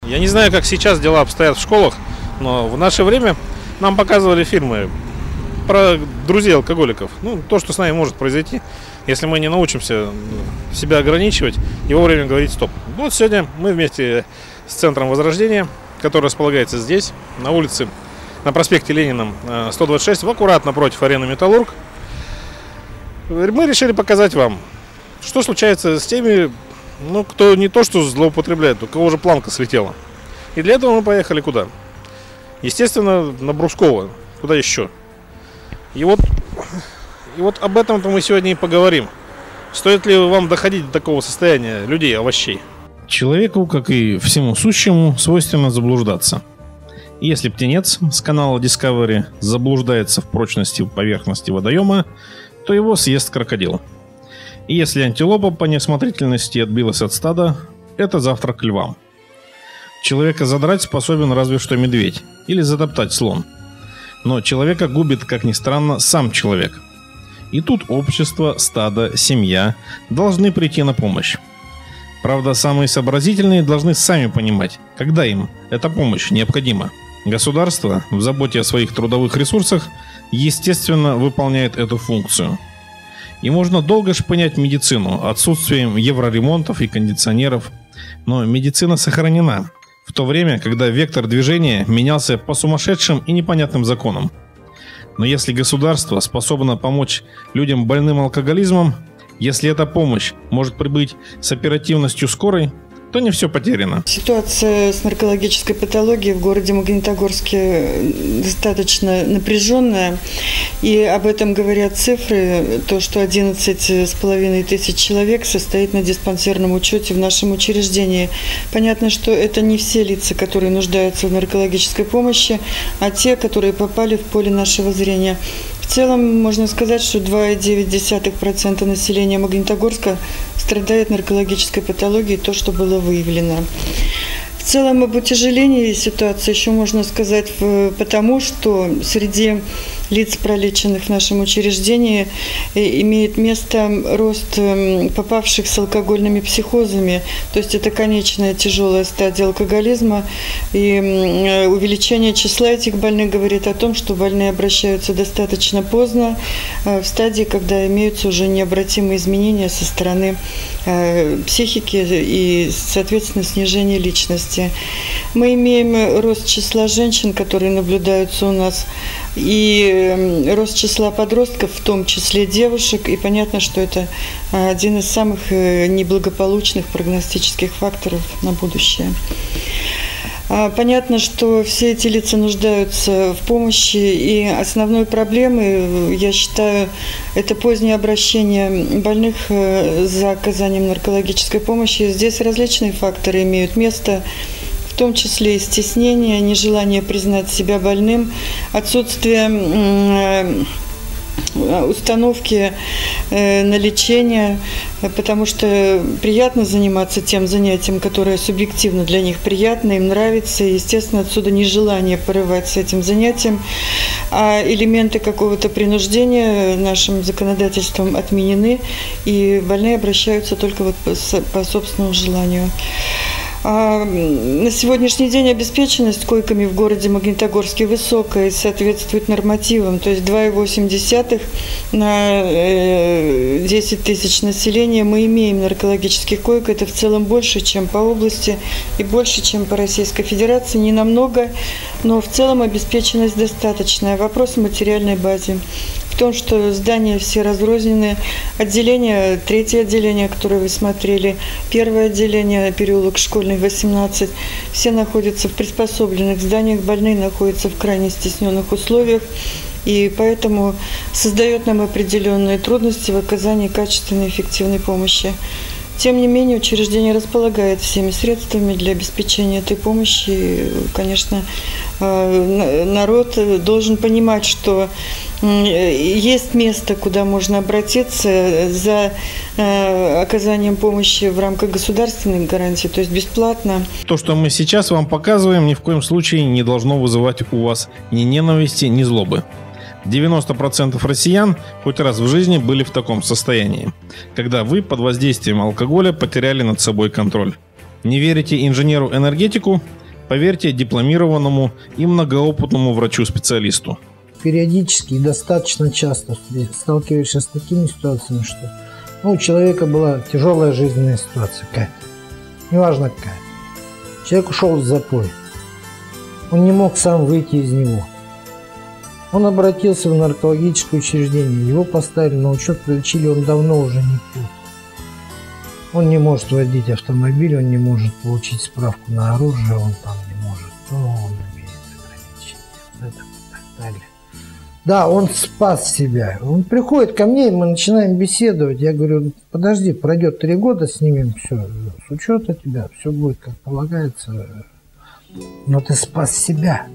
Я не знаю, как сейчас дела обстоят в школах, но в наше время нам показывали фильмы про друзей алкоголиков. Ну, то, что с нами может произойти, если мы не научимся себя ограничивать и вовремя говорить стоп. Вот сегодня мы вместе с Центром Возрождения, который располагается здесь, на улице, на проспекте Ленина, 126, аккуратно напротив арены «Металлург», мы решили показать вам, что случается с теми, кто не то что злоупотребляет, у кого уже планка слетела. И для этого мы поехали куда? Естественно, на Брусково. Куда еще? И вот об этом-то мы сегодня и поговорим. Стоит ли вам доходить до такого состояния людей, овощей? Человеку, как и всему сущему, свойственно заблуждаться. И если птенец с канала Discovery заблуждается в прочности поверхности водоема, то его съест крокодил. И если антилопа по неосмотрительности отбилась от стада, это завтрак львам. Человека задрать способен разве что медведь или затоптать слон. Но человека губит, как ни странно, сам человек. И тут общество, стадо, семья должны прийти на помощь. Правда, самые сообразительные должны сами понимать, когда им эта помощь необходима. Государство в заботе о своих трудовых ресурсах, естественно, выполняет эту функцию. И можно долго шпынять медицину отсутствием евроремонтов и кондиционеров, но медицина сохранена, в то время, когда вектор движения менялся по сумасшедшим и непонятным законам. Но если государство способно помочь людям больным алкоголизмом, если эта помощь может прибыть с оперативностью скорой, то не все потеряно. Ситуация с наркологической патологией в городе Магнитогорске достаточно напряженная. И об этом говорят цифры, то, что 11,5 тысяч человек состоит на диспансерном учете в нашем учреждении. Понятно, что это не все лица, которые нуждаются в наркологической помощи, а те, которые попали в поле нашего зрения. В целом можно сказать, что 2,9% населения Магнитогорска страдает наркологической патологией, то, что было выявлено. В целом об утяжелении ситуации еще можно сказать потому, что среди лиц, пролеченных в нашем учреждении, имеет место рост попавших с алкогольными психозами. То есть это конечная тяжелая стадия алкоголизма. И увеличение числа этих больных говорит о том, что больные обращаются достаточно поздно, в стадии, когда имеются уже необратимые изменения со стороны психики и, соответственно, снижение личности. Мы имеем рост числа женщин, которые наблюдаются у нас, и рост числа подростков, в том числе девушек, и понятно, что это один из самых неблагополучных прогностических факторов на будущее. Понятно, что все эти лица нуждаются в помощи, и основной проблемой, я считаю, это позднее обращение больных за оказанием наркологической помощи. Здесь различные факторы имеют место, в том числе и стеснение, нежелание признать себя больным, отсутствие установки на лечение, потому что приятно заниматься тем занятием, которое субъективно для них приятно, им нравится, и, естественно, отсюда нежелание порывать с этим занятием, а элементы какого-то принуждения нашим законодательством отменены, и больные обращаются только по собственному желанию. На сегодняшний день обеспеченность койками в городе Магнитогорске высокая и соответствует нормативам, то есть 2,8 на 10 тысяч населения мы имеем наркологических коек. Это в целом больше, чем по области и больше, чем по Российской Федерации. Не намного, но в целом обеспеченность достаточная. Вопрос в материальной базе. В том, что здания все разрознены. Отделение, третье отделение, которое вы смотрели, первое отделение, переулок Школьный, 18, все находятся в приспособленных зданиях, больные находятся в крайне стесненных условиях, и поэтому создает нам определенные трудности в оказании качественной и эффективной помощи. Тем не менее, учреждение располагает всеми средствами для обеспечения этой помощи. И, конечно, народ должен понимать, что есть место, куда можно обратиться за оказанием помощи в рамках государственных гарантий, то есть бесплатно. То, что мы сейчас вам показываем, ни в коем случае не должно вызывать у вас ни ненависти, ни злобы. 90% россиян хоть раз в жизни были в таком состоянии, когда вы под воздействием алкоголя потеряли над собой контроль. Не верите инженеру-энергетику? Поверьте дипломированному и многоопытному врачу-специалисту. Периодически и достаточно часто сталкиваешься с такими ситуациями, что у человека была тяжелая жизненная ситуация какая-то. Неважно какая. Человек ушел в запой. Он не мог сам выйти из него. Он обратился в наркологическое учреждение. Его поставили на учет, пролечили, он давно уже не пьет. Он не может водить автомобиль, он не может получить справку на оружие, он там не может, он имеет ограничения, и так далее. Да, он спас себя. Он приходит ко мне, и мы начинаем беседовать. Я говорю, подожди, пройдет 3 года, снимем все с учета тебя, все будет как полагается. Но ты спас себя.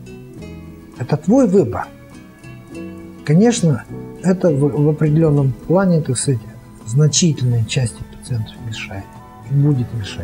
Это твой выбор. Конечно, это в определенном плане, так сказать, значительной части пациентов мешает и будет мешать.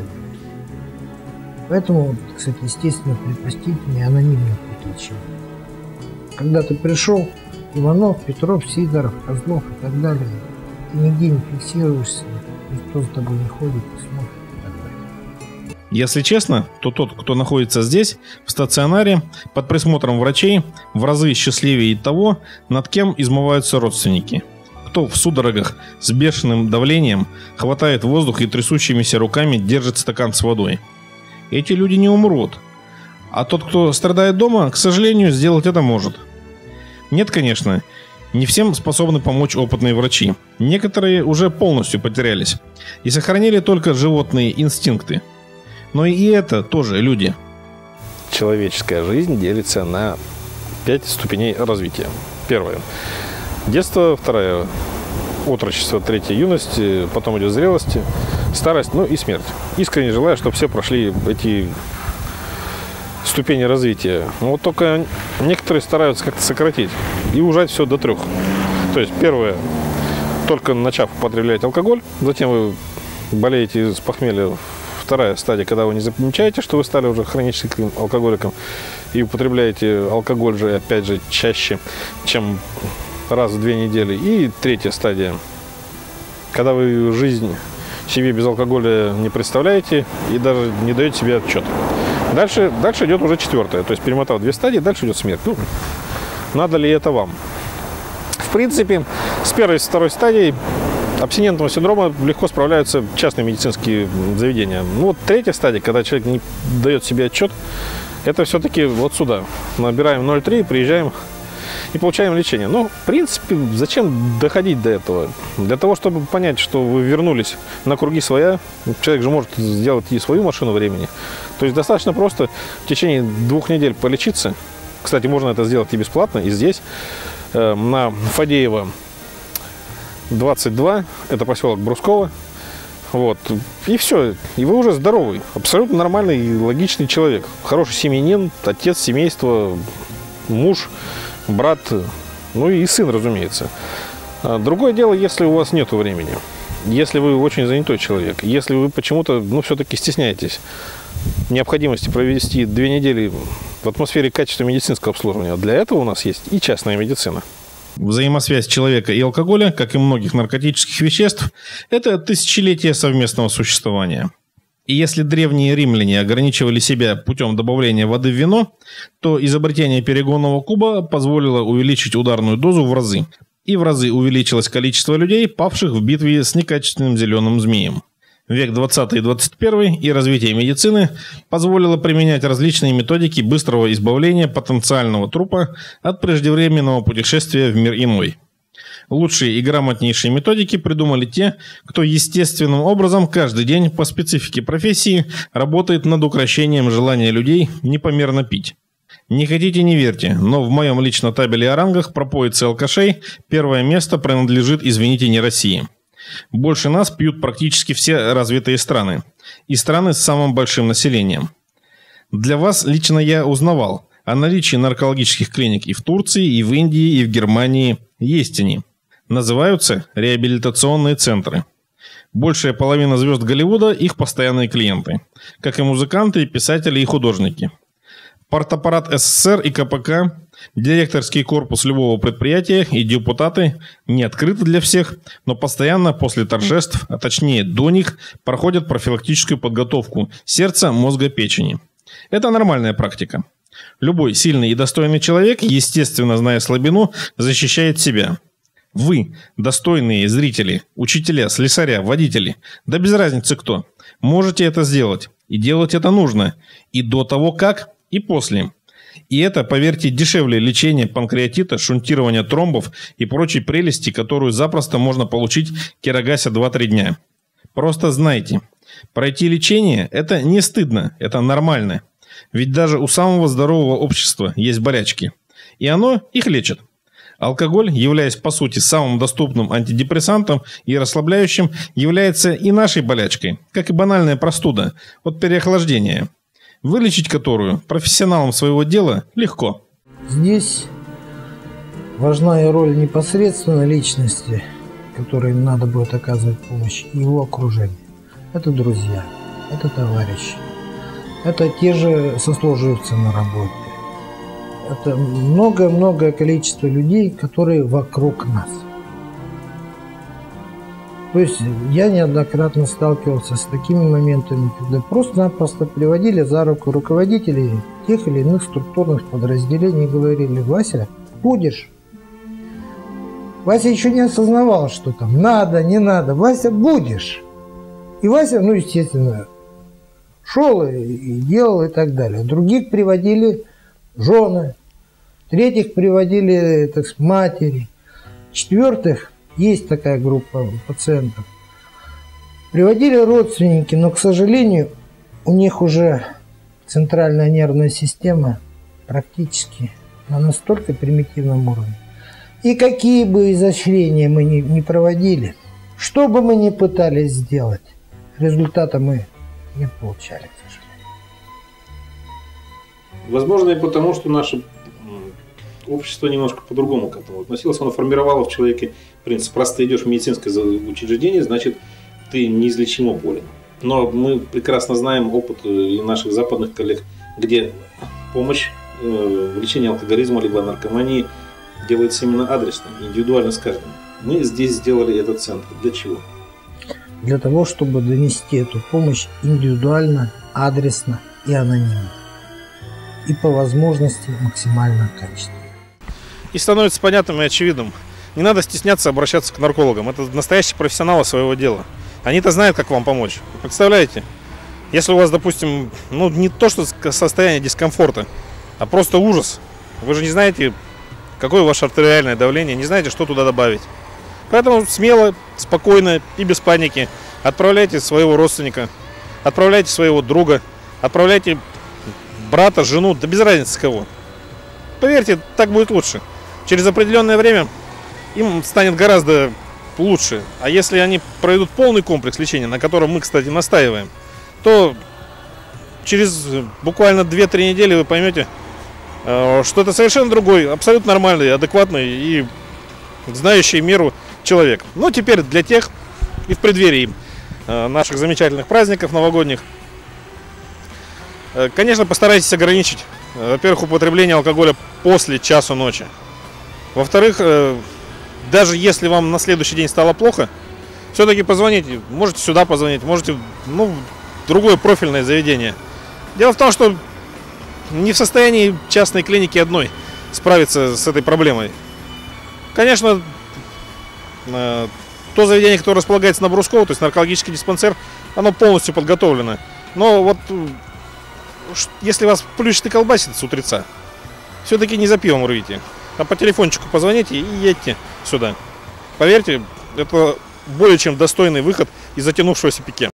Поэтому, так сказать, естественно, предпочтительнее анонимное лечение. Когда ты пришел, Иванов, Петров, Сидоров, Козлов и так далее, ты нигде не фиксируешься, никто за тобой не ходит, не смотрит и так далее. Если честно, то тот, кто находится здесь, в стационаре, под присмотром врачей, в разы счастливее того, над кем измываются родственники. Кто в судорогах с бешеным давлением хватает воздух и трясущимися руками держит стакан с водой. Эти люди не умрут. А тот, кто страдает дома, к сожалению, сделать это может. Нет, конечно, не всем способны помочь опытные врачи. Некоторые уже полностью потерялись и сохранили только животные инстинкты. Но и это тоже люди. Человеческая жизнь делится на 5 ступеней развития. Первое – детство, второе – отрочество, третье – юность, потом идет зрелость, старость, и смерть. Искренне желаю, чтобы все прошли эти ступени развития. Вот только некоторые стараются как-то сократить и ужать все до 3. То есть первое – только начав употреблять алкоголь, затем вы болеете с похмелья. Вторая стадия, когда вы не замечаете, что вы стали уже хроническим алкоголиком и употребляете алкоголь же, опять же, чаще, чем раз в 2 недели. И третья стадия, когда вы жизнь себе без алкоголя не представляете и даже не даете себе отчет. Дальше идет уже 4-я, то есть перемотав 2 стадии, дальше идет смерть. Надо ли это вам? В принципе, с 1-й и с 2-й стадией абстинентного синдрома легко справляются частные медицинские заведения. 3-я стадия, когда человек не дает себе отчет, это все-таки вот сюда. Набираем 0,3, приезжаем и получаем лечение. В принципе, зачем доходить до этого? Для того, чтобы понять, что вы вернулись на круги своя, человек же может сделать и свою машину времени. То есть достаточно просто в течение 2 недель полечиться. Кстати, можно это сделать и бесплатно, и здесь, на Фадеева 22, это поселок Брусково. И все. И вы уже здоровый, абсолютно нормальный и логичный человек. Хороший семьянин, отец семейства, муж, брат, и сын, разумеется. Другое дело, если у вас нет времени. Если вы очень занятой человек. Если вы почему-то, все-таки стесняетесь необходимости провести 2 недели в атмосфере качественного медицинского обслуживания. Для этого у нас есть и частная медицина. Взаимосвязь человека и алкоголя, как и многих наркотических веществ, это тысячелетия совместного существования. И если древние римляне ограничивали себя путем добавления воды в вино, то изобретение перегонного куба позволило увеличить ударную дозу в разы. И в разы увеличилось количество людей, павших в битве с некачественным зеленым змеем. Век 20 и 21 и развитие медицины позволило применять различные методики быстрого избавления потенциального трупа от преждевременного путешествия в мир иной. Лучшие и грамотнейшие методики придумали те, кто естественным образом каждый день по специфике профессии работает над укрощением желания людей непомерно пить. Не хотите, не верьте, но в моем личном табеле о рангах пропоицы алкашей 1-е место принадлежит, извините, не России. Больше нас пьют практически все развитые страны. И страны с самым большим населением. Для вас лично я узнавал о наличии наркологических клиник и в Турции, и в Индии, и в Германии. Есть они. Называются реабилитационные центры. Большая половина звезд Голливуда – их постоянные клиенты. Как и музыканты, писатели и художники. Партаппарат СССР и КПК Директорский корпус любого предприятия и депутаты не открыты для всех, но постоянно после торжеств, а точнее до них, проходят профилактическую подготовку сердца, мозга, печени. Это нормальная практика. Любой сильный и достойный человек, естественно, зная слабину, защищает себя. Вы, достойные зрители, учителя, слесаря, водители, да без разницы кто, можете это сделать. И делать это нужно. И до того как, и после. И это, поверьте, дешевле лечения панкреатита, шунтирования тромбов и прочей прелести, которую запросто можно получить, кирогася 2-3 дня. Просто знайте, пройти лечение – это не стыдно, это нормально. Ведь даже у самого здорового общества есть болячки. И оно их лечит. Алкоголь, являясь по сути самым доступным антидепрессантом и расслабляющим, является и нашей болячкой, как и банальная простуда от переохлаждения, вылечить которую профессионалам своего дела легко. Здесь важна и роль непосредственно личности, которой надо будет оказывать помощь, и его окружение. Это друзья, это товарищи, это те же сослуживцы на работе. Это многое количество людей, которые вокруг нас. То есть я неоднократно сталкивался с такими моментами, когда просто-напросто приводили за руку руководителей тех или иных структурных подразделений и говорили: Вася, будешь? Вася еще не осознавал, что там надо, не надо. Вася, будешь? И Вася, ну, естественно, шел и делал и так далее. Других приводили жены, третьих приводили, так сказать, матери, четвертых, есть такая группа пациентов, приводили родственники, но, к сожалению, у них уже центральная нервная система практически на настолько примитивном уровне. И какие бы изощрения мы ни проводили, что бы мы ни пытались сделать, результата мы не получали, к сожалению. Возможно, и потому, что наше общество немножко по-другому к этому относилось. Оно формировало в человеке принцип: раз ты идешь в медицинское учреждение, значит, ты неизлечимо болен. Но мы прекрасно знаем опыт и наших западных коллег, где помощь в лечении алкоголизма либо наркомании делается именно адресно, индивидуально с каждым. Мы здесь сделали этот центр. Для чего? Для того, чтобы донести эту помощь индивидуально, адресно и анонимно. И по возможности максимально качественно. И становится понятным и очевидным. Не надо стесняться обращаться к наркологам. Это настоящие профессионалы своего дела. Они-то знают, как вам помочь. Представляете? Если у вас, допустим, ну не то что состояние дискомфорта, а просто ужас. Вы же не знаете, какое ваше артериальное давление, не знаете, что туда добавить. Поэтому смело, спокойно и без паники отправляйте своего родственника, отправляйте своего друга, отправляйте брата, жену, да без разницы кого. Поверьте, так будет лучше. Через определенное время им станет гораздо лучше. А если они пройдут полный комплекс лечения, на котором мы, кстати, настаиваем, то через буквально 2-3 недели вы поймете, что это совершенно другой, абсолютно нормальный, адекватный и знающий меру человек. Но теперь для тех и в преддверии наших замечательных праздников новогодних, конечно, постарайтесь ограничить, во-первых, употребление алкоголя после часу ночи. Во-вторых, даже если вам на следующий день стало плохо, все-таки позвоните. Можете сюда позвонить, можете в другое профильное заведение. Дело в том, что не в состоянии частной клиники одной справиться с этой проблемой. Конечно, то заведение, которое располагается на Брусково, то есть наркологический диспансер, оно полностью подготовлено. Но вот если вас плющит и колбасит с утреца, все-таки не за пивом рвите, а по телефончику позвоните и едьте сюда. Поверьте, это более чем достойный выход из затянувшегося пике.